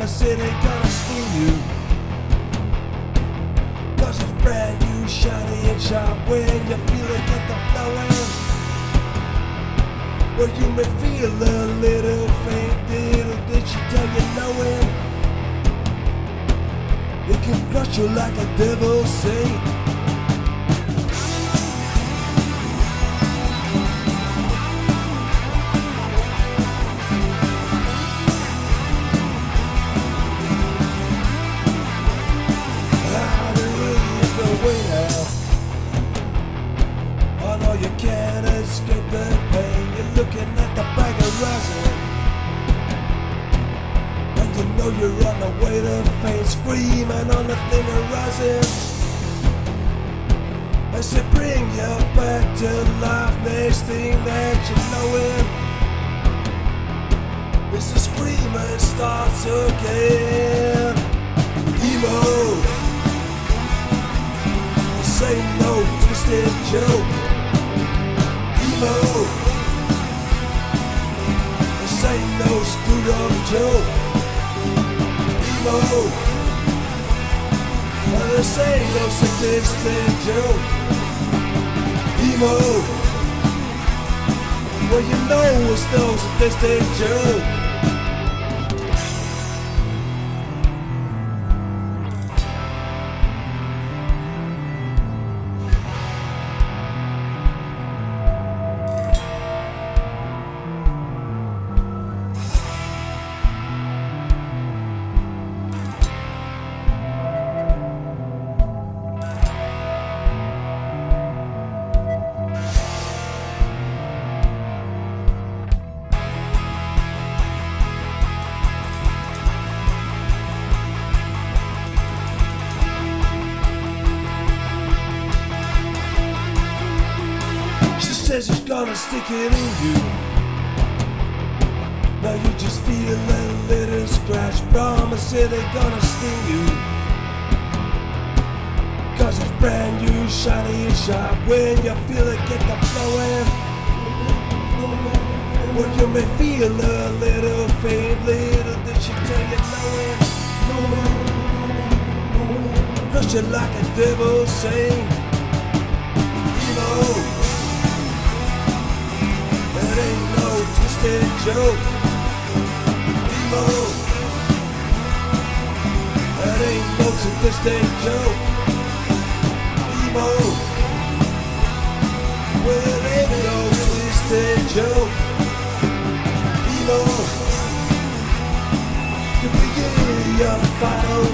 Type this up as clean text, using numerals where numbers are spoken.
promise it ain't gonna sting you. Cause it's brand new, shiny and sharp when you feel it get the flowing. Well, you may feel a little faint, little did she tell you knowing it can crush you like a devil saint. You can't escape the pain. You're looking at the bag of rosin, and you know you're on the way to fame, screaming on the thin horizon. As they bring you back to life, next thing that you know it is the screamer starts again. Emo, say no twisted joke. This ain't no screwed up joke. Emo, this ain't no sadistic joke. Emo, well you know it's no sadistic joke. Says it's gonna stick it in you. Now you just feel a little scratch. Promise it ain't gonna sting you. Cause it's brand new, shiny and sharp when you feel it get the flowing. Well, you may feel a little faint, little did she tell you knowing crush you like a devil saint. You know ain't no twisted joke. Emo, that ain't no sadistic joke. Emo, well it ain't no twisted joke. Emo, you begin your final